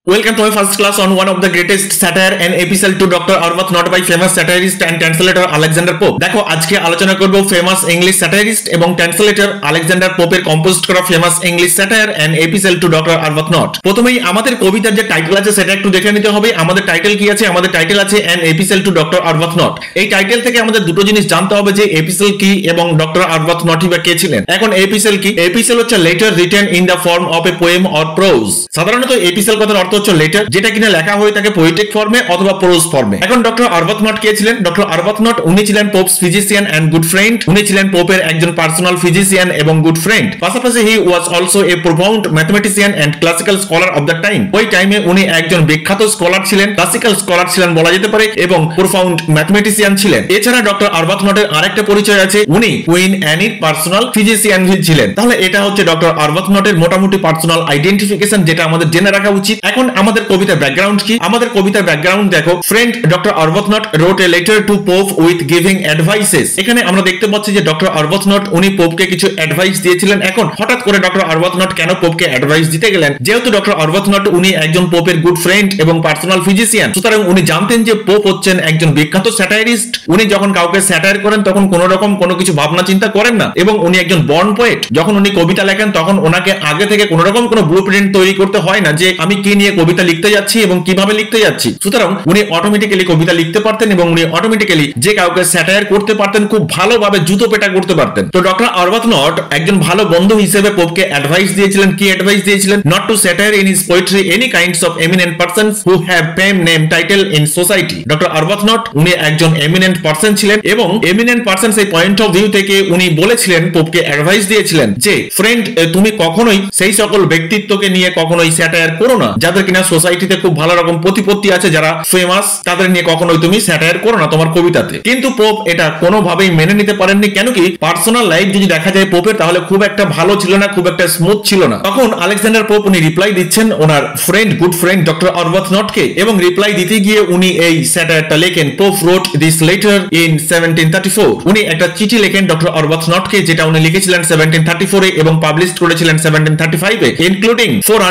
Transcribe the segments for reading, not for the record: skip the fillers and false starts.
Welcome to my first class on one of the greatest satire and epistle to Dr. Arbuthnot by famous satirist and translator Alexander Pope। দেখো আজকে আলোচনা করব famous English satirist এবং translator Alexander পোপের compose করা famous English satire and epistle to doctor Arbuthnot. প্রথমেই আমাদের কবিতার যে টাইটেল আছে সেটা একটু দেখে নিতে হবে। আমাদের টাইটেল কি আছে? আমাদের টাইটেল আছে an epistle to doctor Arbuthnot. এই টাইটেল থেকে আমাদের দুটো জিনিস জানতে হবে যে এপিসল কি এবং ডক্টর আরবাথনটই বা কে ছিলেন। এখন এপিসল কি? এপিসল হচ্ছে letter written in the form of a poem or prose. সাধারণত এপিসল কথার অর্থ হচ্ছে লেটার, যেটা কিনা লেখা হয়ে থাকে পোয়েটিক ফর্মে অথবা প্রোজ ফর্মে। এখন ডক্টর আরবাথনট কে ছিলেন? ডক্টর আরবাথনট উনি ছিলেন Pope's physician and good friend. উনি ছিলেন পোপের একজন পার্সোনাল ফিজিশিয়ান এবং গুড ফ্রেন্ড। পাশাপাশি he was also a profound mathematician and classical scholar of the time. ওই টাইমে উনি একজন বিখ্যাত স্কলার ছিলেন, ক্লাসিক্যাল স্কলার ছিলেন বলা যেতে পারে, এবং প্রোফাউন্ড ম্যাথমেটিশিয়ান ছিলেন। এছাড়া ডক্টর আরবাথনটের আরেকটা পরিচয় আছে, উনি কুইন অ্যানির পার্সোনাল ফিজিশিয়ান ছিলেন। তাহলে এটা হচ্ছে ডক্টর আরবাথনটের মোটামুটি পার্সোনাল আইডেন্টিফিকেশন, যেটা আমাদের জেনে রাখা উচিত। এখন আমাদের কবিতার ব্যাকগ্রাউন্ড কি? আমাদের কবিতার ব্যাকগ্রাউন্ড দেখো, friend doctor Arbuthnot wrote a letter to Pope with giving advices. এখানে আমরা দেখতে পাচ্ছি যে ডক্টর আরবাথনট উনি পোপকে কিছু অ্যাডভাইস দিয়েছিলেন। এখন হঠাৎ করে ডক্টর আরবাথনট কেন পোপকে অ্যাডভাইস দিতে গেলেন? যেহেতু ডক্টর আরবাথনট উনি একজন পোপের গুড ফ্রেন্ড এবং পার্সোনাল ফিজিশিয়ান, সুতরাং উনি জানতেন যে পোপ হচ্ছেন একজন বিখ্যাত স্যাটারিস্ট। উনি যখন কাউকে স্যাটায়ার করেন তখন কোন রকম কোনো কিছু ভাবনা চিন্তা করেন না, এবং উনি একজন বর্ন পোয়েট। যখন উনি কবিতা লেখেন তখন ওনাকে আগে থেকে কোন রকম কোনো ব্লুপ্রিন্ট তৈরি করতে হয় না যে আমি কি নিয়ে কবিতা লিখতে যাচ্ছি এবং কিভাবে লিখতে যাচ্ছি। সুতরাং উনি অটোমেটিক্যালি কবিতা লিখতে পারতেন এবং উনি অটোমেটিক্যালি যে কাউকে স্যাটায়ার করতে পারতেন, খুব ভালোভাবে জুতো পেটা করতে পারতেন। তো ডক্টর আরবাথনট একজন ভালো বন্ধু হিসেবে পোপকে অ্যাডভাইস দিয়েছিলেন। কি অ্যাডভাইস দিয়েছিলেন? Not to satire in his poetry any kinds of eminent persons who have fame name title in society. Doctor Arbuthnot উনি একজন এমিনেন্ট পারসন ছিলেন, এবং এমিনেন্ট পারসন এই পয়েন্ট অফ ভিউ থেকে উনি বলেছিলেন, পোপকে অ্যাডভাইস দিয়েছিলেন যে ফ্রেন্ড তুমি কখনোই সেই সকল ব্যক্তিত্বকে নিয়ে কখনোই স্যাটায়ার করো না যাদের কিনা সোসাইটিতে খুব ভালো রকম প্রতিপত্তি আছে, যারা ফেমাস, তাদের নিয়ে কখনোই তুমি স্যাটায়ার করো না তোমার কবিতাতে। কিন্তু পোপ এটা কোনোভাবেই মেনে নিতে পারেননি। কেন কি? পার্সোনাল লাইফ যদি দেখা যায় পোপের, তাহলে খুব একটা ভালো ছিল না, খুব একটা স্মুথ ছিল না। তখন আলেকজান্ডার পোপ উনি রিপ্লাই দিচ্ছেন ওনার ফ্রেন্ড গুড ফ্রেন্ড ডক্টর আরবাথনটকে, এবং রিপ্লাই দিতে গিয়ে উনি এই স্যাটায়ারটা লেখেন। Pope wrote this letter in 1734। উনি একটা চিঠি লেখেন ডক্টর আরবাথনটকে, যেটা উনি লিখেছিলেন 1734 এ এবং পাবলিশ করেছিলেন 1735 এ, ইনক্লুডিং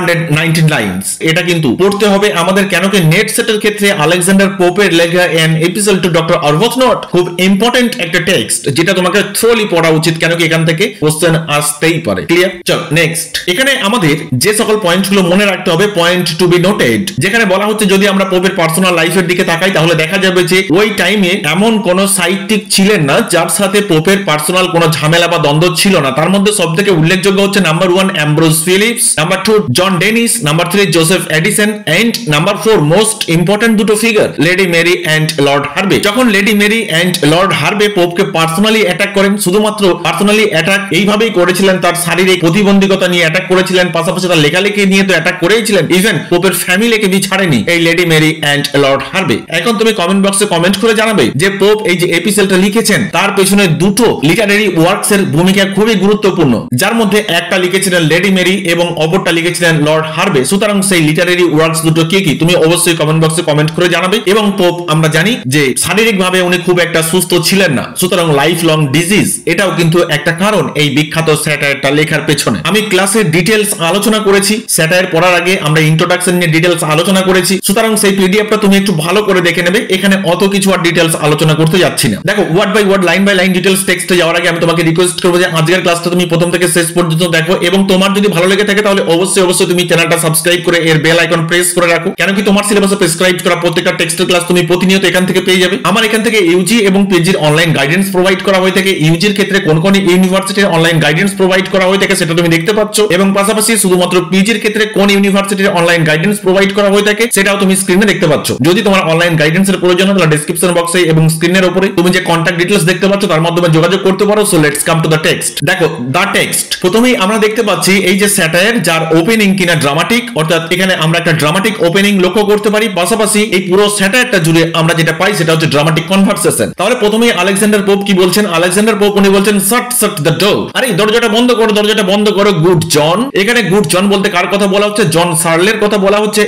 419 লাইনস। এটা কিন্তু পড়তে হবে আমাদের, কেন কি নেট সেটের ক্ষেত্রে আলেকজান্ডার পোপের লেখা an epistle to doctor Arbuthnot খুব ইম্পর্টেন্ট একটা টেক্সট, যেটা তোমাকে থ্রোলি পড়া উচিত, কেন কি এখান থেকে কোশ্চেন আসতেই পারে। ক্লিয়ার? চল নেক্সট। এখানে আমাদের যে সকল পয়েন্টগুলো মনে রাখতে হবে, পয়েন্ট টু বি নোটেড, যেখানে বলা হচ্ছে যদি আমরা পোপের পার্সোনাল লাইফের দিকে তাকাই তাহলে দেখা যাবে যে ওই টাইমে এমন কোন সাহিত্যিক ছিলেন না যার সাথে পোপের পার্সোনাল কোনো ঝামেলা বা দ্বন্দ্ব ছিল না। তার মধ্যে সবথেকে উল্লেখযোগ্য হচ্ছে number 1 Ambrose Philips, number 2 John Dennis, number 3 Joseph Addison, and number 4 most important দুটো figure lady Mary and lord Hervey. যখন lady Mary and lord Hervey পোপকে পার্সোনালি অ্যাটাক করেন, শুধুমাত্র পার্সোনালি অ্যাটাক এইভাবেই করেছিলেন, তার শারীরিক প্রতিবন্ধকতা নিয়ে অ্যাটাক করেছিলেন, পাশাপাশি তার লেখালেখি নিয়ে তো অ্যাটাক করেইছিলেন, ইভেন পোপের ফ্যামিলিকে বি ছাড়েনি এই lady Mary and lord Hervey. এখন তুমি কমেন্ট বক্সে কমেন্ট করে জানাবে যে পোপ এই যে এপিসলটা লিখেছেন তার পেছনে দুটো লিটারেরি ওয়ার্কস এর ভূমিকা খুবই গুরুত্বপূর্ণ, যার মধ্যে একটা লিখেছিলেন লেডি মেরি এবং অপরটা লিখেছিলেন লর্ড হার্বে। সুতরাং সেই লিটারেরি ওয়ার্কস দুটো কি কি তুমি অবশ্যই কমেন্ট বক্সে কমেন্ট করে জানাবে। এবং পোপ আমরা জানি যে শারীরিকভাবে উনি খুব একটা সুস্থ ছিলেন না, সুতরাং লাইফ লং ডিজিজ এটাও কিন্তু একটা কারণ এই বিখ্যাত স্যাটায়ারটা লেখার পেছনে। আমি ক্লাসে ডিটেইলস আলোচনা করেছি, স্যাটায়ার পড়ার আগে আমরা ইন্ট্রোডাকশন নিয়ে ডিটেইলস আলোচনা করেছি, সুতরাং সেই পিডিএফটা তুমি একটু ভালো করে দেখে নেবে। এখানে অত কিছু আর ডিটেইলস আলোচনা করতে যাচ্ছি না। দেখো word by word, line by line details টেক্সটে যাওয়ার আগে আমি তোমাকে রিকোয়েস্ট করব যে আজকের ক্লাসটা তুমি প্রথম থেকে শেষ পর্যন্ত দেখো, এবং তোমার যদি ভালো লেগে থাকে তাহলে অবশ্যই তুমি চ্যানেলটা সাবস্ক্রাইব করে এর বেল আইকন প্রেস করে রাখো, কেন কি তোমার সিলেবাসে প্রেসক্রাইব করা প্রত্যেকটা টেক্সটের ক্লাস তুমি প্রতিনিয়ত এখান থেকে পেয়ে যাবে। আমার এখান থেকে ইউজি এবং পিজির অনলাইন গাইডেন্স প্রোভাইড করা হয়ে থাকে। ইউজির ক্ষেত্রে কোন কোন ইউনিভার্সিটির অনলাইন গাইডেন্স প্রোভাইড করা হয়ে থাকে সেটা তুমি দেখতে পাচ্ছ, এবং পাশাপাশি শুধুমাত্র পিজির ক্ষেত্রে কোন ইউনিভার্সিটির অনলাইন গাইডেন্স প্রোভাইড করা হয়ে থাকে সেটাও তুমি স্ক্রিনে দেখতে পাচ্ছ। যদি তোমার অনলাইন গাইডেন্সের প্রয়োজন হয় তাহলে ডেসক্রিপশন বক্সে এবং স্ক্রিনের উপরে তুমি যে কন্টাক্ট ডিটেইলস দেখতে পাচ্ছ তার মাধ্যমে যোগাযোগ করতে পারো। So let's come to the text. দেখো দা টেক্সট, প্রথমেই আমরা দেখতে পাচ্ছি এই যে স্যাটায়ার, যার ওপেনিং কিনা ড্রামাটিক, অর্থাৎ এখানে আমরা একটা ড্রামাটিক ওপেনিং লক্ষ্য করতে পারি। পাশাপাশি এই পুরো স্যাটায়ারটা জুড়ে আমরা যেটা পাই সেটা হচ্ছে ড্রামাটিক কনভারসেশন। তাহলে প্রথমেই আলেকজান্ডার পোপ কি বলছেন? আলেকজান্ডার পোপ উনি বলছেন শাট শাট দ্য ডোর। আরে দরজাটা বন্ধ করো, দরজাটা বন্ধ করো গুড জন। এখানে গুড জন বলতে কার কথা বলা হচ্ছে? জন সার্লের কথা বলা হচ্ছে,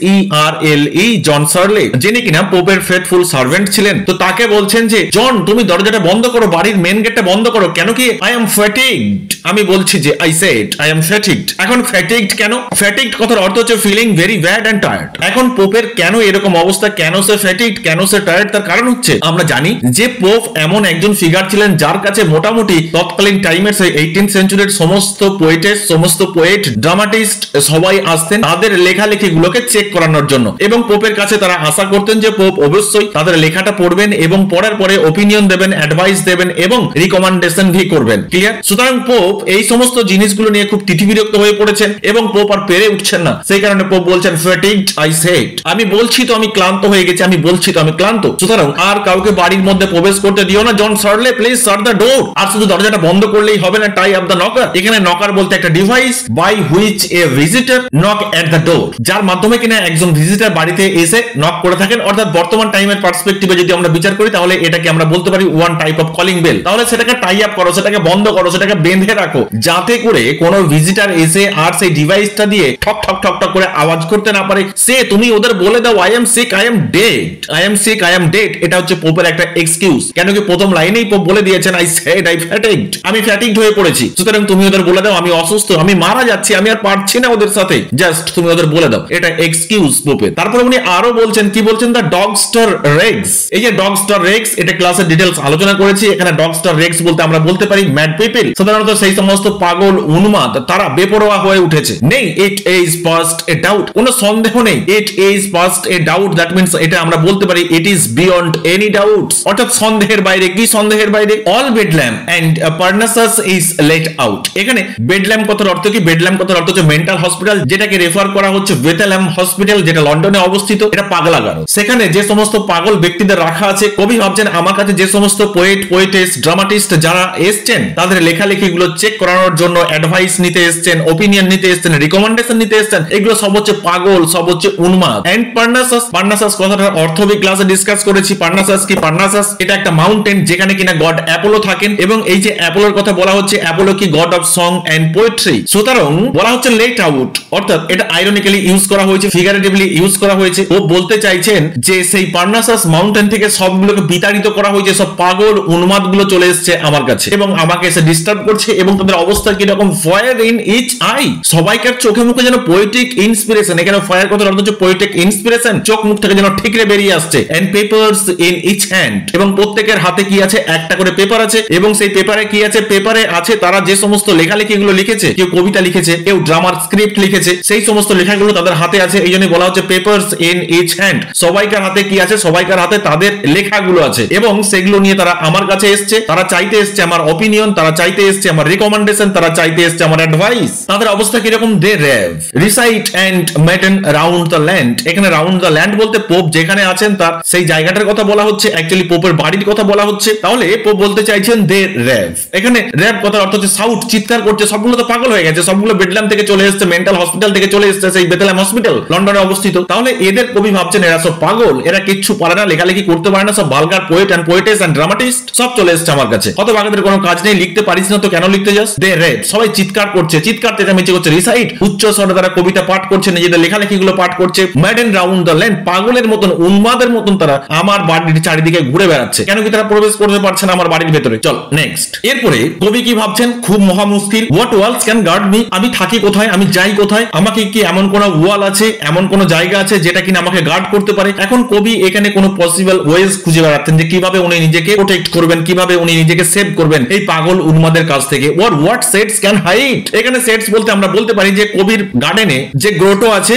SERLE, জন সার্লে, যিনি কিনা পোপের ফেথফুল সার্ভেন্ট ছিলেন। তো তাকে বলছেন যে জন তুমি দরজাটা বন্ধ করো, বাড়ির মেন গেটটা বন্ধ করো, কেন কি আই এম ফ্যাটিগড। আমি বলছি যে I said I am fatigued. এখন ফ্যাটিগড কেন? ফ্যাটিগড কথার অর্থ হচ্ছে feeling feeling very bad and tired. এখন পোপের কেন এরকম অবস্থা, কেন সে ফ্যাটিগড, কেন সে টায়ার্ড, তার কারণ হচ্ছে আমরা জানি যে পোপ এমন একজন ফিগার ছিলেন যার কাছে মোটামুটি তৎকালীন টাইমের সেই 18th সেঞ্চুরির সমস্ত পোয়েট, ড্রামাটিস্ট সবাই আসতেন তাদের লেখালেখিগুলোকে চেক করানোর জন্য, এবং পোপের কাছে তারা আশা করতেন যে পোপ অবশ্যই তাদের লেখাটা পড়বেন এবং পড়ার পরে ওপিনিয়ন দেবেন, অ্যাডভাইস দেবেন এবং রিকমেন্ডেশন ভি করবেন। ক্লিয়ার? সুতরাং পোপ এই সমস্ত জিনিসগুলো নিয়ে খুব তিতিবিরক্ত হয়ে পড়েছেন এবং পোপ আর পেরে উঠছেন না। সেই কারণে পোপ বলছেন ফ্যাটিগড আই সেড, আমি বলছি তো আমি ক্লান্ত হয়ে গেছি, আমি বলছি তো আমি ক্লান্ত। সুতরাং আর কাউকে বাড়ির মধ্যে প্রবেশ করতে দিও না। জন সার্লে প্লিজ শাট দ্য ডোর। আর শুধু দরজাটা বন্ধ করলেই হবে না, টাই আপ দ্য নকার। এখানে নকার বলতে একটা device by which a visitor knock at the door, যার মাধ্যমে কিনা একজন ভিজিটর বাড়িতে এসে নক করে থাকেন। অর্থাৎ বর্তমান টাইমের পার্সপেক্টিভে যদি আমরা বিচার করি তাহলে এটাকে আমরা বলতে পারি one type of calling bell. তাহলে সেটাকে টাই আপ করো, সেটাকে বন্ধ করো, সেটাকে বেঁধে রাখো, যাতে করে কোনো ভিজিটর এসে আর সেই ডিভাইসটা দিয়ে ঠক ঠক ঠক ঠক করে আওয়াজ করতে না পারে। সে তুমি ওদের বলে দাও I am sick, I am dead, I am sick, I am dead. এটা হচ্ছে পোপের একটা এক্সকিউজ। কেন কি প্রথম লাইনেই পোপ বলে দিয়েছেন আই সেড আই ফ্যাটিগড, আমি ফ্যাটিগড হয়ে পড়েছি। সুতরাং তুমি ওদের বলে দাও আমি অসুস্থ, আমি মারা যাচ্ছি, আমি আর পারছি না ওদের সাথে, জাস্ট তুমি ওদের বলে দাও। এটা এক্সকিউজ পোপের। তারপরে উনি আরো বলছেন, কি বলছেন, দ্য ডগস্টার রেক্স। এই যে ডগস্টার রেক্স, এটা ক্লাসের ডিটেইলস আলোচনা করেছি। এখানে ডগস্টার রেক্স বলতে আমরা বলতে পারি ম্যাড পিপল, সাধারণত সেই সমস্ত পাগল উন্মাদ তারা বেপরোয়া হয়ে উঠেছে। নেই it is past a doubt, কোনো সন্দেহ নেই, it is past a doubt, that means এটা আমরা বলতে পারি it is beyond any doubt, অর্থাৎ সন্দেহের বাইরে। কি সন্দেহের বাইরে? All Bedlam and Parnassus is let out. এখানে বেডল্যাম কথার অর্থ কি? বেডল্যাম কথার অর্থ হচ্ছে মেন্টাল হসপিটাল, যেটাকে রেফার করা হচ্ছে বেথলেহেম হসপিটাল, যেটা লন্ডনে অবস্থিত। এটা পাগলাগারো। সেখানে যে সমস্ত পাগল ব্যক্তিদের রাখা আছে, কবি ভাবছেন আমার কাছে যে সমস্ত পোয়েটিস্ট, ড্রামাটিস্ট যারা এসছেন তাদের লেখালেখিগুলো চেক করানোর জন্য, অ্যাডভাইস নিতে এসছেন, ওপিনিয়ন নিতে এসছেন, রিকমেন্ডেশন নিতে এসছেন, এগুলো সব হচ্ছে পাগল, সব হচ্ছে উন্মাদ। এন্ড পার্নাসাস কথাটার অর্থ আমি ক্লাসে ডিসকাস করেছি। পার্নাসাস কি? পার্নাসাস এটা একটা মাউন্টেন যেখানে কিনা গড অ্যাপোলো থাকেন, এবং এই যে অ্যাপোলোর কথা বলা হচ্ছে, অ্যাপোলো কি? God of song and poetry. সুতরাং বলা হচ্ছে লেট আউট, অর্থাৎ এটা আইরনিক্যালি ইউজ করা হয়েছে, ফিগারেটিভলি ইউজ করা হয়েছে। ও বলতে চাইছেন যে সেই পার্নাসাস মাউন্টেন থেকে সবগুলোকে বিতাড়িত করা হয়েছে, সব পাগল উন্মাদ গুলো চলে এসেছে আমার কাছে এবং আমাকে এসে ডিস্টার্ব করছে, এবং তাদের অবস্থা কিরকম? ফায়ার ইন ইচ আই, সবাইকার চোখে মুখে যেন পোয়েটিক ইন্সপিরেশন। এখানে ফায়ার কথার অর্থ হচ্ছে পোয়েটিক ইন্সপিরেশন, চোখ মুখ থেকে যেন ঠিকরে বেরিয়ে আসছে। And papers in each hand, এবং প্রত্যেকের হাতে কি আছে? একটা করে পেপার আছে, এবং সেই পেপারে কি আছে? পেপারে আছে তারা যে সমস্ত লেখালেখিগুলো লিখেছে, কেউ কবিতা লিখেছে, কেউ ড্রামার স্ক্রিপ্ট লিখেছে, সেই সমস্ত লেখাগুলো তাদের হাতে আছে। এই জন্য বলা হচ্ছে পেপারস ইন ইচ হ্যান্ড, সবাইকার হাতে কি আছে? সবাইকার হাতে তাদের লেখাগুলো আছে, এবং সেগুলো নিয়ে তারা আমার কাছে এসছে। তারা চাইতে এসছে আমার অপিনিয়ন, তারা চাইতে এসছে আমার রিকমেন্ডেশন, তারা চাইতে এসছে আমার অ্যাডভাইস। তাদের অবস্থা কিরকম? They rave recite and madden round the land. এখানে রাউন্ড দ্য ল্যান্ড বলতে পোপ যেখানে আছেন তার সেই জায়গাটার কথা বলা হচ্ছে, অ্যাকচুয়ালি পোপের বাড়ির কথা বলা হচ্ছে। তাহলে পোপ বলতে চাইছেন দে রেভ। এখানে রেভ কথার অর্থ হচ্ছে সাউট, চিৎকার করছে। সবগুলো তো পাগল হয়ে গেছে, সবগুলো বেডল্যাম থেকে চলে এসেছে, মেন্টাল হসপিটাল থেকে চলে এসেছে, সেই বেথলেহেম হসপিটাল লন্ডনে অবস্থিত। তাহলে এদের কবি ভাবছেন এরা সব পাগল, এরা কিচ্ছু পারে না, লেখালেখি করতে পারে না, সব vulgar poet and poetess and dramatist সব চলে এসেছে আমার কাছে। কত বাগাদের কোনো কাজ নেই, লিখতে পারিস না তো কেন লিখতে যাস? দে রেভ, সবাই চিৎকার করছে, চিৎকার চেঁচামেচি করছে। রিসাইট, উচ্চ স্বরে তারা কবিতা পাঠ করছে, নিজেদের লেখালেখিগুলো পাঠ করছে। ম্যাডেন রাউন্ড দ্য ল্যান্ড, পাগলের মতন, উন্মাদের মতন তারা আমার বাড়ির চারিদিকে ঘুরে বেড়াচ্ছে। কেন কি? তারা প্রবেশ করতে পারছে না আমার বাড়ির ভেতরে। চল নেক্সট। এরপরে কবি কি ভাবছেন? খুব মহা মুশকিল। What walls can guard me, আমি থাকি কোথায়, আমি যাই কোথায়, আমাকে কি এমন কোন ওয়াল আছে, এমন কোন জায়গা আছে যেটা কিনা আমাকে গার্ড করতে পারে? এখন কবি এখানে কোন পসিবল ওয়েজ খুঁজে বেড়াচ্ছেন যে কিভাবে উনি নিজেকে প্রোটেক্ট করবেন, কিভাবে উনি নিজেকে সেভ করবেন এই পাগল উন্মাদের কাছ থেকে। Or what shades can hide, এখানে সেটস বলতে আমরা বলতে পারি যে কবির গার্ডেনে যে গ্রোটো আছে,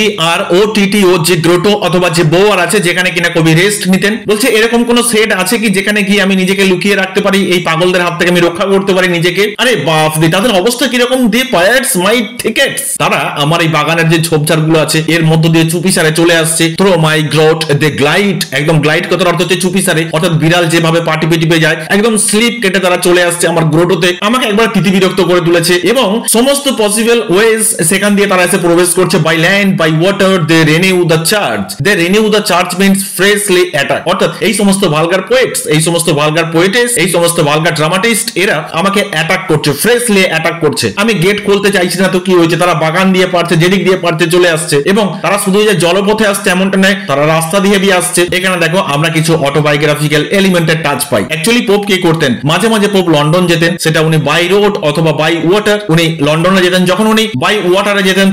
GROTTO, যে গ্রোটো অথবা যে বোয়ার আছে যেখানে কিনা কবি রেস্ট নিতেন। বলছে এরকম কোন সেট আছে কি যেখানে গিয়ে আমি নিজেকে লুকিয়ে রাখতে পারি, এই পাগলদের হাত থেকে আমি রক্ষা করতে পারি নিজেকে? আরে বাপ রে, তাদের অবস্থা কিরকম? দি পায়ার্স মাই টিকেটস, তারা আমার এই বাগানের যে ঝোপঝাড় গুলো আছে এর মধ্য দিয়ে চুপিসারে চলে আসছে। Through my grot they glide, একদম গ্লাইড কথার অর্থ হচ্ছে চুপিসারে, অর্থাৎ বিড়াল যেভাবে পা টিপে টিপে যায়, একদম স্লিপ কেটে তারা চলে আসছে আমার গ্রোটোতে, আমাকে একবার তিতিবিরক্ত করে তুলেছে। এবং সমস্ত পসিবল ওয়েজ সেখান দিয়ে তারা এসে প্রবেশ করছে। By land, by water, they renew the church. They renew the church means freshly attack, অর্থাৎ এই সমস্ত ভালগার পোয়েটস, এই সমস্ত ভালগার পোয়েটেস, এই সমস্ত ভালগার ড্রামাটিস্ট এরা আমাকে অ্যাটাক করছে, ফ্রেশলি অ্যাটাক করছে। আমি গেট খুলতে চাইছি না তো কি হয়েছে? তারা বাগান দিয়ে পারছে, যেদিক দিয়ে পারছে চলে আসছে, এবং তারা শুধু যে জলপথে আসছে এমনটা নয়, তারা রাস্তা দিয়ে আসছে। এখানে দেখো আমরা কিছু অটোবায়োগ্রাফিক্যাল এলিমেন্টের টাচ পাই। অ্যাকচুয়ালি পোপ কি করতেন? মাঝে মাঝে পোপ লন্ডন যেতেন, সেটা উনি বাই রোড অথবা বাই ওয়াটার। উনি লন্ডনে যেতেন, যখন উনি বাই ওয়াটারে যেতেন তখন ওনার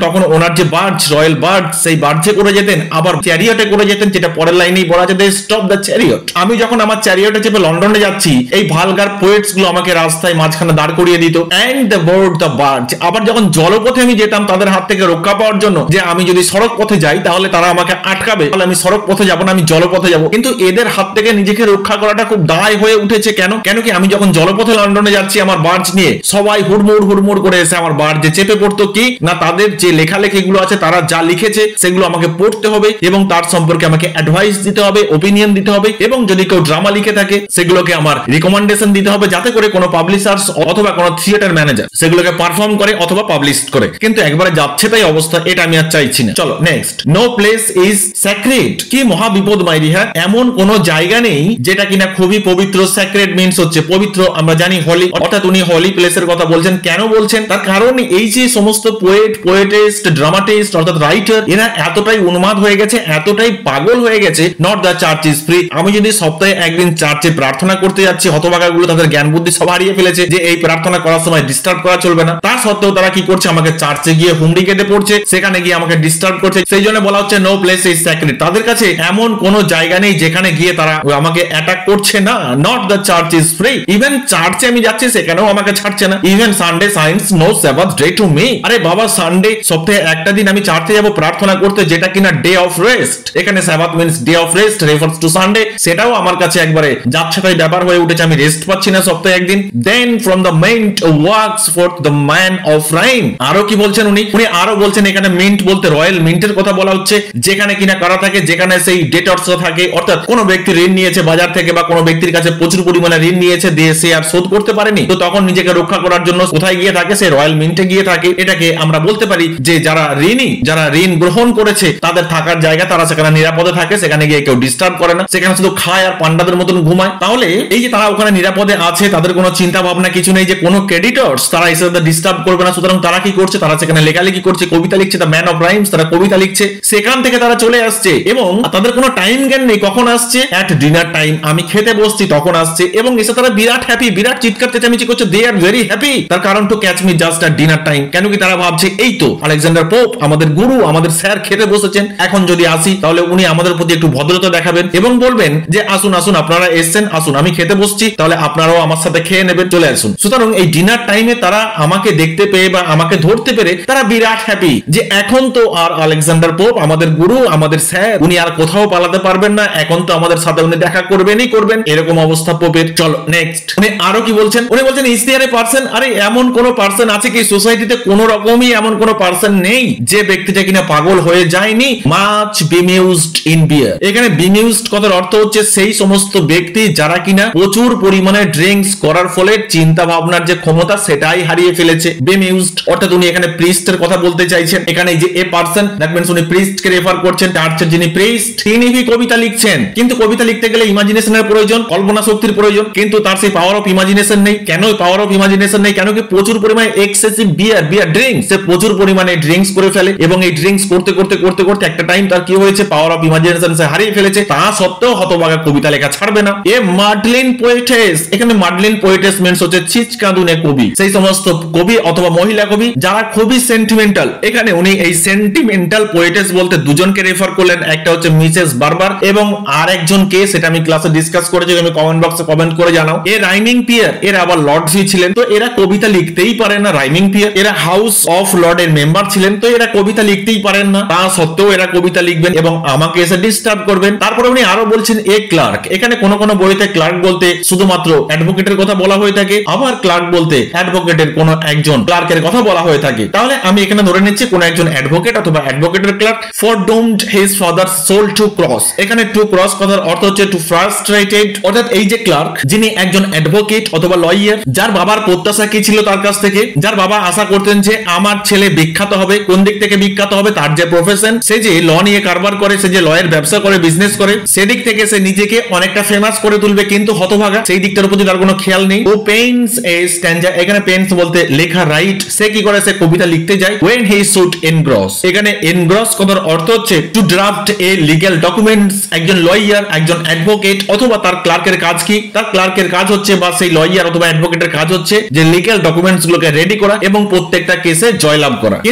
ওনার যে বার্জ, রয়্যাল বার্জ, সেই বার্জে করে যেতেন, আবার চ্যারিয়টে করে যেতেন, যেটা পরের লাইনেই বলা যেত স্টপ দ্য চ্যারিয়ট। আমি যখন আমার চ্যারিয়টে চেপে লন্ডনে যাচ্ছি, এই ভালগার পোয়েটস গুলো আমাকে রাস্তায় মাঝখানে দাঁড় করিয়ে দিত, and the board the barge. আবার যখন জলপথে আমি যেতাম তাদের হাত থেকে রক্ষা পাওয়ার জন্য, যে আমি যদি সড়ক পথে যাই তাহলে তারা আমাকে আটকাবে, তাহলে আমি সড়ক পথে যাবো না, আমি জলপথে যাবো। কিন্তু এদের হাত থেকে নিজেকে রক্ষা করাটা খুব দায় হয়ে উঠেছে। কেন কি আমি যখন জলপথে লন্ডনে যাচ্ছি আমার বার্জ নিয়ে, সবাই হুড়মুড় করে এসে আমার বার্জে চেপে পড়তো। কি না, তাদের যে লেখালেখি গুলো আছে, তারা যা লিখেছে সেগুলো আমাকে পড়তে হবে এবং তার সম্পর্কে আমাকে অ্যাডভাইস দিতে হবে, ওপিনিয়ন দিতে হবে, এবং যদি কেউ ড্রামা লিখে থাকে সেগুলোকে আমার রিকমেন্ডেশন দিতে হবে, যাতে করে কোনো পাবলিশার্স অথবা কোনো থিয়েটার ম্যানেজার সেগুলোকে পারফর্ম করে অথবা পাবলিশ করে। কিন্তু একবারে যাচ্ছে তাই অবস্থা, এটা আমি আর চাইছি না। চলো next, no place is sacred. কি মহা বিপদ মাইরি। হ্যাঁ, এমন কোন জায়গা নেই যেটা কিনা খুবই পবিত্র। স্যাক্রেড মিন্স হচ্ছে পবিত্র, আমরা জানি হলি, অর্থাৎ উনি হলি প্লেসের কথা বলছেন। কেন বলছেন? তার কারণ এই যে সমস্ত পোয়েট, পোয়েটিস্ট, ড্রামাটিস্ট অর্থাৎ রাইটার, এরা এতটাই উন্মাদ হয়ে গেছে, এতটাই পাগল হয়ে গেছে, not the church is free. আমি যদি সপ্তাহে একদিন চার্চে প্রার্থনা করতে যাচ্ছি, হতভাগাগুলো তাদের জ্ঞান বুদ্ধি সব হারিয়ে ফেলেছে যে এই প্রার্থনা করার সময় ডিস্টার্ব করা চলবে না। তা সত্ত্বেও তারা কি করছে, আমাকে চার্চে গিয়ে হুমড়ি কেটে পড়ছে, সেখানে গিয়ে আমাকে ডিস্টার্ব করছে। সেই জন্য বলা হচ্ছে নো প্লেস ইজ স্যাক্রেড। তাদের কাছে এমন কোন জায়গা নেই যেখানে গিয়ে তারা আমাকে অ্যাটাক করছে না। Not the church is free. Even চার্চে আমি যাচ্ছি সেখানেও আমাকে ছাড়ছে না। Even Sunday shines no Sabbath day to me. আরে বাবা, সানডে সপ্তাহে একটা দিন আমি চার্চে যাব প্রার্থনা করতে, যেটা কিনা ডে অফ রেস্ট। এখানে Sabbath means day of rest, refers to Sunday. সেটাও আমার কাছে একবারে যাচ্ছেতাই ব্যাপার হয়ে উঠেছে। আমি রেস্ট পাচ্ছি না সপ্তাহে একদিন। Then from the mint walks forth the man of rhyme. আরো কি বলছেন উনি আরো বলছেন, এখানে মিন্ট বলতে রয়্যাল মিন্টের কথা বলা হচ্ছে, যেখানে কিনা কারা থাকে, যেখানে সেই ডেটর্স থাকে, অর্থাৎ কোন ব্যক্তি ঋণ নিয়েছে বাজার থেকে বা কোন ব্যক্তির কাছে প্রচুর পরিমাণে ঋণ নিয়েছে, দিয়ে সে আর শোধ করতে পারেনি, তো তখন নিজেকে রক্ষা করার জন্য কোথায় গিয়ে থাকে, সে রয়্যাল মিন্টে গিয়ে থাকে। এটাকে আমরা বলতে পারি যে যারা ঋণী, যারা ঋণ গ্রহণ করেছে তাদের থাকার জায়গা, তারা সেখানে নিরাপদে থাকে, সেখানে গিয়ে কেউ ডিস্টার্ব করে না, সেখানে শুধু খায় আর পান্ডাদের মতন ঘুমায়। তাহলে এই যে তারা ওখানে নিরাপদে আছে, তাদের কোনো চিন্তা ভাবনা কিছু নেই যে কোনো ক্রেডিটর্স তারা এসে ডিস্টার্ব করবে না। সুতরাং তারা কি করছে, তারা সেখানে লেখালেখি করছে, কবিতা লিখছে, দ্য ম্যান অফ রাইমস, তারা কবিতা লিখছে, সেখান থেকে তারা চলে আসছে এবং তাদের কোনো টাইম জ্ঞান নেই। কখন আসছে? অ্যাট ডিনার টাইম, আমি খেতে বসছি তখন আসছে, এবং এসে তারা বিরাট হ্যাপি, বিরাট চিৎকার চেঁচামেচি করছে, দে আর ভেরি হ্যাপি। তার কারণ to catch me just at dinner time. কেন কি তারা ভাবছে এই তো আলেকজান্ডার পোপ আমাদের গুরু, আমাদের স্যার খেতে বসেছেন, এখন যদি আসি তাহলে উনি আমাদের প্রতি একটু ভদ্রতা দেখাবেন এবং বলবেন যে আসুন আসুন আপনারা এসেছেন, আসুন আমি খেতে বসছি, তাহলে আপনারাও আমার সাথে খেয়ে নেবেন, চলে আসুন। সুতরাং এই ডিনার টাইমে তারা আমাকে দেখতে পেয়ে বা আমাকে ধরতে পেরে তারা বিরাট হ্যাপি যে এখন তো আর আলেকজান্ডার পোপ আমাদের গুরু, আমাদের স্যার, উনি আর কোথাও পালাতে পারবেন না, এখন তো আমাদের সাথে উনি দেখা করবেনই করবেন, এরকম অবস্থা পোপের। চলো নেক্সট, উনি আরো কি বলছেন? উনি বলছেন ইজ দেয়ার এ পারসন। আরে এমন কোন পারসন আছে কি সোসাইটিতে? কোন রকমই এমন কোন পারসন নেই যে ব্যক্তিটা কিনা পাগল হয়ে যায়নি। Much bemused in beer. এখানে বিমিউজড কথার অর্থ হচ্ছে সেই সমস্ত ব্যক্তি যারা কিনা প্রচুর পরিমাণে ড্রিঙ্কস করার ফলে চিন্তা ভাবনার যে ক্ষমতা সেটাই হারিয়ে ফেলেছে। বিমিউজড অর্থাৎ উনি এখানে প্রিস্টের কথা বলতে চাইছেন। এখানে যে এ পারসন, দ্যাট মিন্স উনি প্রিস্টকে রেফার করছেন। চার্চের যিনি প্রিস্ট তিনি কবিতা লিখছেন, কিন্তু কবিতা লিখতে গেলে ইমাজিনেশনের প্রয়োজন, কল্পনা শক্তির প্রয়োজন, কিন্তু তার সেই পাওয়ার অফ ইমাজিনেশন নেই। কেন পাওয়ার অফ ইমাজিনেশন নেই? কেন কি প্রচুর পরিমাণে এক্সেসিভ বিয়ার ড্রিঙ্কস, সে প্রচুর পরিমাণে ড্রিঙ্কস করে ফেলে এবং এই ড্রিঙ্কস করতে করতে করতে করতে একটা টাইম তার কি হয়েছে, পাওয়ার অফ ইমাজিনেশন সে হারিয়ে ফেলেছে। তা সত্ত্বেও হতভাগা কবিতা লেখা ছাড়বে না। এ মাডলিন পোয়েটেস, এখানে মাডলিন পোয়েটেস মিন্স হচ্ছে ছিচকাঁদুনে কবি, সেই সমস্ত কবি অথবা মহিলা কবি যারা খুবই সেন্টিমেন্টাল। এখানে উনি এই সেন্টিমেন্টাল পোয়েটেস বলতে দুজনকে রেফার করলেন, একটা হচ্ছে মিসেস বারবার এবং আর একজন কে, সেটা আমি ক্লাসে ডিসকাস করেছি, আমি কমেন্ট বক্সে কমেন্ট করে জানাও। এ রাইমিং পিয়ার, এরা আবার লর্ড ভি ছিলেন, তো এরা কবিতা লিখতেই পারে না। রাইমিং পিয়ার, এরা হাউস অফ লর্ড এর মেম্বার ছিলেন, তো এরা কবিতা লিখতেই পারেন না। তা সত্ত্বেও এরা কবিতা লিখবেন এবং আমাকে এসে ডিস্টার্ব করবেন। তারপরে উনি আরো বলছেন এ ক্লার্ক। এখানে কোন কোন বইতে ক্লার্ক বলতে শুধুমাত্র অ্যাডভোকেটের কথা বলা হয়ে থাকে, আবার ক্লার্ক বলতে অ্যাডভোকেটের কোন একজন ক্লার্কের কথা বলা হয়ে থাকে। তাহলে আমি এখানে ধরে নিচ্ছি কোন একজন অ্যাডভোকেট অথবা অ্যাডভোকেটের clerk. Foredoomed his father soul to cross. এখানে টু ক্রস কথার অর্থ হচ্ছে টু ফ্রাস্ট্রেটেড, অর্থাৎ এই যে ক্লার্ক যিনি একজন অ্যাডভোকেট অথবা লয়ার, যার বাবার প্রত্যাশা কি ছিল তার কাছ থেকে, যার বাবা আশা করতেন যে আমার ছেলে বিখ্যাত হবে। কোন দিক থেকে বিখ্যাত হবে? তার যে প্রফেশন, সে যে ল নিয়ে কারবার করে, সে যে লয়ের ব্যবসা করে, বিজনেস করে, সেদিক থেকে সে নিজেকে অনেকটা ফেমাস করে তুলবে, কিন্তু হতভাগা সেই দিকটার প্রতি তার কোনো খেয়াল নেই। ও পেইন্স এ স্ট্যান্জা। এখানে পেইন্স বলতে লেখা, রাইট। সে কি করে? সে কবিতা লিখতে যায়। when he should engross, এখানে engross কথার অর্থ হচ্ছে to draft a legal documents. একজন লয়ার, একজন অ্যাডভোকেট অথবা তার ক্লার্কের কাজ কি? তার ক্লার্কের কাজ হচ্ছে বা সেই লয়ার অথবা অ্যাডভোকেটের কাজ হচ্ছে যে লিগ্যাল ডকুমেন্টস গুলোকে রেডি করা এবং প্রত্যেকটা কেসে জয়লাভ করা। কিন্তু এদিকে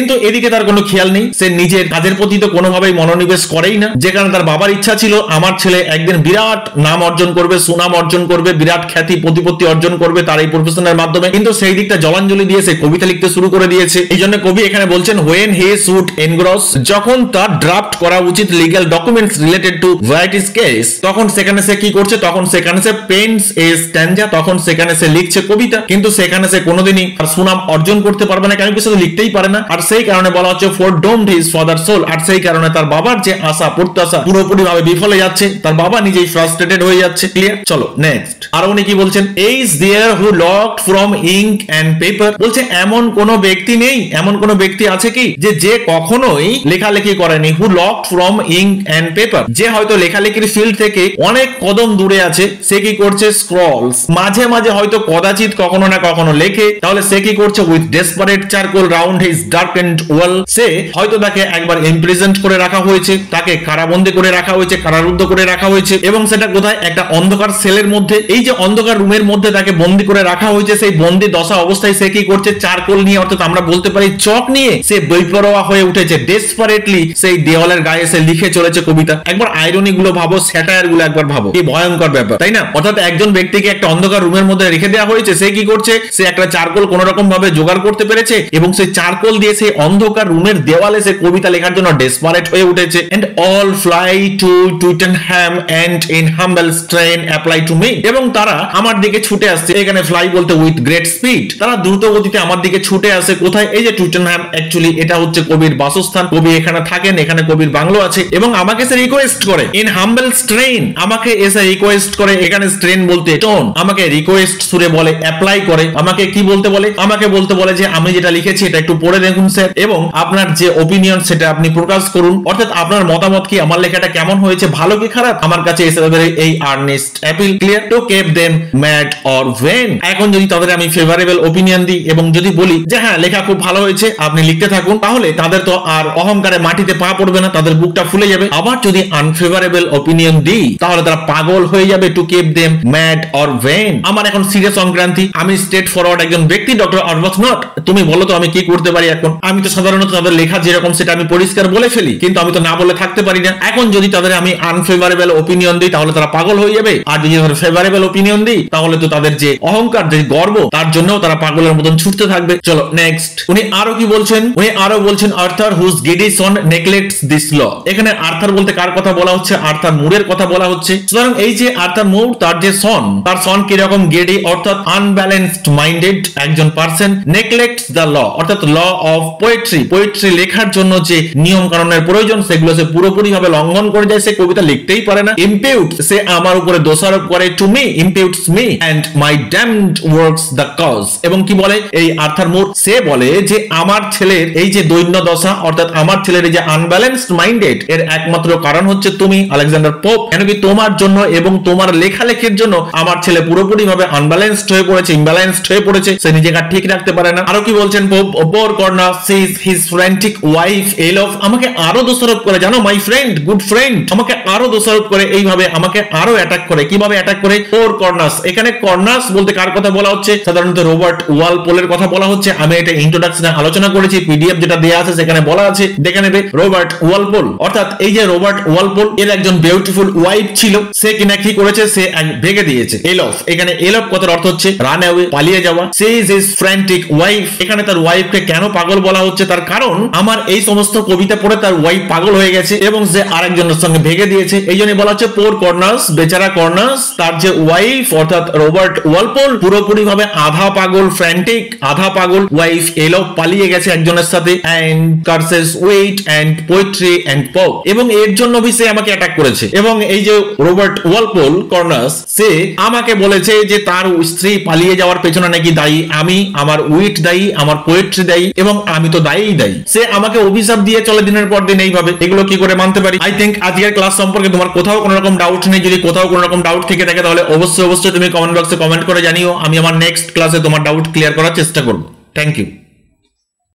দিকে তার কোনো খেয়াল নেই, সে নিজের কাজের প্রতি তো কোনোভাবেই মনোনিবেশ করেই না, যে কারণে তার বাবার ইচ্ছা ছিল আমার ছেলে একদিন বিরাট নাম অর্জন করবে, সুনাম অর্জন করবে, বিরাট খ্যাতি প্রতিপত্তি অর্জন করবে তার এই প্রফেশনের মাধ্যমে, কিন্তু সেই দিকটা জলাঞ্জলি দিয়ে সে কবিতা লিখতে শুরু করে দিয়েছে। এই জন্য কবি এখানে বলছেন when he should engross, যখন তার ড্রাফট করা উচিত legal documents related to varieties case, তখন সেখানে সে কি করছে, তখন সেখানে সে পেন্স এ স্ট্যানজা, তখন সেখানে সে লিখছে কবিতা, কিন্তু সেখানে সে কোনোদিনই তার সুনাম অর্জন করতে পারবে না, কারণ সে তো লিখতেই পারে না। আর সেই কারণে বলা হচ্ছে foredoomed his father's soul, আর সেই কারণে তার বাবার যে আশা প্রত্যাশা পুরোপুরি ভাবে বিফলে যাচ্ছে, তার বাবা নিজেই ফ্রাস্ট্রেটেড হয়ে যাচ্ছে। ক্লিয়ার? চলো নেক্সট। আর উনি কি বলছেন, is there who locked from ink and paper, বলছে এমন কোন ব্যক্তি নেই, এমন কোন ব্যক্তি আছে কি যে কখনোই লেখালেখি করেনি, who locked from ink and paper, যে হয়তো লেখালেখির ফিল্ড থেকে অনেক কদম দূরে আছে, সে কি করছে স্ক্রলস, মাঝে মাঝে হয়তো কদাচিৎ কখনো না কখনো লেখে, তাহলে সে কি করছে with desperate charcoal round his darkened wall, সে হয়তো তাকে একবার ইমপ্রিজেন্ট করে রাখা হয়েছে, তাকে কারাবন্দী করে রাখা হয়েছে, কারারুদ্ধ করে রাখা হয়েছে, এবং সেটা কোথায়, একটা অন্ধকার সেলের মধ্যে। এই যে অন্ধকার রুমের মধ্যে তাকে বন্দী করে রাখা হয়েছে, সেই বন্দী দশা অবস্থায় সে কি করছে চারকোল নিয়ে, অর্থাৎ আমরা বলতে পারি চক নিয়ে সে বৈপরোয়া হয়ে উঠেছে, ডেসপারেটলি সেই দেওয়ালের গায়ে সে লিখে চলেছে কবিতা। একবার আইরনি গুলো ভাবো, স্যাটায়ার গুলো একবার ভাবো, কি ভয়ঙ্কর ব্যাপার, তাই না? অর্থাৎ একজন ব্যক্তিকে একটা অন্ধকার রুমের মধ্যে রেখে দেওয়া হয়েছে, সে কি করছে, সে একটা চারকোল কোন রকম ভাবে জোগাড় করতে পেরেছে, এবং সেই চারকোল দিয়ে সেই অন্ধকার রুমের দেওয়ালে সে কবিতা লেখার জন্য ডেসপারেট হয়ে উঠেছে। And all fly to Twickenham and in humble strain apply to me, এবং তারা আমার দিকে ছুটে আসছে, এখানে ফ্লাই বলতে উইথ গ্রেট স্পিড, তারা দ্রুত গতিতে আমার দিকে ছুটে আসে। কোথায়? এই যে টুটেনহ্যাম, অ্যাকচুয়ালি এটা হচ্ছে কবির বাসস্থান, কবি এখানে থাকেন, এখানে কবির বাংলো আছে, এবং আমাকে সে রিকোয়েস্ট করে ইন হাম্বল স্ট্রেন, আমাকে এসে রিকোয়েস্ট করে, এখানে স্ট্রেন বলতে টোন, আমাকে রিকোয়েস্ট সুরে বলে, অ্যাপ্লাই করে, আমাকে কি বলতে বলে, আমাকে বলতে বলে যে আমি যেটা লিখেছি এটা একটু পড়ে দেখুন স্যার, এবং আপনার যে ওপিনিয়ন সেটা আপনি প্রকাশ করুন, অর্থাৎ আপনার মতামত কি, আমার লেখাটা কেমন হয়েছে, ভালো কি খারাপ, আমার কাছে এসে তাদের এই earnest appeal. Clear? To keep them mad or vain, এখন যদি তাদের আমি ফেভারেবল ওপিনিয়ন দিই এবং যদি বলি যে হ্যাঁ লেখা খুব ভালো হয়েছে, আপনি লিখতে থাকুন, তাহলে তাদের তো আর অহংকারে মাটিতে পা পড়বে না, তাদের বুকটা ফুলে যাবে। আবার যদি আনফেভারেবল ওপিনিয়ন দিই, তাহলে তারা পাগল হয়ে যাবে। To keep them mad or vain, আমার এখন সিরিয়াস সংক্রান্তি, আমি স্ট্রেট ফরওয়ার্ড একজন ব্যক্তি, ডক্টর আরবাথনট, তুমি বলো তো আমি কি করতে পারি এখন? আমি তো সাধারণত তাদের লেখা যেরকম সেটা আমি পরিষ্কার বলে ফেলি, কিন্তু আমি তো না বলে থাকতে পারি না। এখন যদি তাদের আমি আনফেভারেবল ওপিনিয়ন দিই, তাহলে তারা পাগল হয়ে যাবে, আর যদি তাদের ফেভারেবল ওপিনিয়ন দিই, তাহলে তো তাদের যে অহংকার, যে গর্ব, তার জন্য তারা পাগলের মতন ছুটতে থাকবে। চলো নেক্সট। উনি আরো কি বলছেন, উনি আরো বলছেন Arthur whose giddy son neglects this law, এখানে আর্থার বলতে কার কথা বলা হচ্ছে? আর্থার মুরের কথা বলা হচ্ছে। সুতরাং এই যে আর্থার মুর, তার যে সন, তার সন কিরকম? গেডি, অর্থাৎ আনব্যালেন্সড মাইন্ডেড একজন পার্সন, নেগলেক্টস দ্য ল, অর্থাৎ ল অফ পোয়েট্রি, পোয়েট্রি লেখার জন্য যে নিয়ম কানুনের প্রয়োজন সেগুলো সে পুরোপুরি ভাবে লঙ্ঘন করে যায়, সে কবিতা লিখতেই পারে না। ইম্পিউট, সে আমার উপরে দোষারোপ করে, to me imputes me and my damned works the cause, এবং কি বলে এই আর্থার মুর, সে বলে যে আমার ছেলের এই যে দৈন্য দশা, অর্থাৎ আমার ছেলের এই যে আনব্যালেন্সড মাইন্ডেড, এর একমাত্র কারণ হচ্ছে তুমি আলেকজান্ডার পোপ, কেন কি তোমার জন্য এবং তোমার লেখালেখির জন্য আমার ছেলে পুরোপুরি ভাবে আনব্যালেন্সড হয়ে পড়েছে, ইমব্যালেন্সড হয়ে পড়েছে, সে নিজেকে ঠিক রাখতে পারে না। আরো কি বলছেন Pope, poor Cornus sees his frantic wife elope, আমাকে আরো দোষারোপ করে, জানো মাই ফ্রেন্ড, গুড ফ্রেন্ড, আমাকে আরো দোষারোপ করে, এইভাবে আমাকে আরো অ্যাটাক করে। কিভাবে অ্যাটাক করে? পোর কর্নাস, এখানে কর্নাস বলতে কার কথা বলা হচ্ছে? সাধারণত রবার্ট ওয়ালপোলের কথা বলা হচ্ছে। আমি এটা ইন্ট্রোডাকশনে আলোচনা করেছি, পিডিএফ যেটা দেয়া আছে সেখানে বলা আছে, দেখে নেবে। রবার্ট ওয়ালপোল, অর্থাৎ এই যে রবার্ট ওয়ালপোল, এর একজন বিউটিফুল ওয়াইফ ছিল, সে কিনা কি করেছে, সে ভেঙে দিয়েছে। এলফ, এখানে এলফ কথার অর্থ হচ্ছে রান অ্যাওয়ে, পালিয়ে যাওয়া। সে ইজ হিজ ফ্র্যান্টিক ওয়াইফ, এখানে তার ওয়াইফকে কেন পাগল বলা হচ্ছে? তার কারণ আমার এই সমস্ত কবিতা পড়ে তার ওয়াইফ পাগল হয়ে গেছে এবং সে আরেকজনের সঙ্গে ভেঙে দিয়েছে, এই জন্য বলা হচ্ছে পোর কর্নাস, বেচারা কর্নাস, তার যে ওয়াইফ অর্থাৎ রবার্ট ওয়ালপোল পুরোপুরি ভাবে আধা পাগল, ফ্র্যান্টিক আধা পাগল ওয়াইফ এলফ পালিয়ে গেছে একজনের সাথে, and curses wit and poetry and Pope, এবং এর জন্য সে আমাকে অ্যাটাক করেছে। এবং এই যে রবার্ট ওয়ালপোল কর্নাস, সে আমাকে বলেছে যে তার স্ত্রী পালিয়ে যাওয়ার পেছনে নাকি দায়ী আমি, আমার উইট দায়ী, আমার পোয়েট্রি দায়ী, এবং আমি তো দায়ী। সে আমাকে অভিশাপ দিয়ে চলে দিনের পর দিন এইভাবে। এগুলো কি করে মানতে পারি? আই থিঙ্ক আজকের ক্লাস সম্পর্কে তোমার কোথাও কোনো রকম ডাউট নেই। যদি কোথাও কোনো রকম ডাউট থেকে থাকে তাহলে অবশ্যই তুমি কমেন্ট বক্সে কমেন্ট করে জানিও। আমি আমার নেক্সট ক্লাসে তোমার ডাউট ক্লিয়ার করার চেষ্টা করব। Thank you.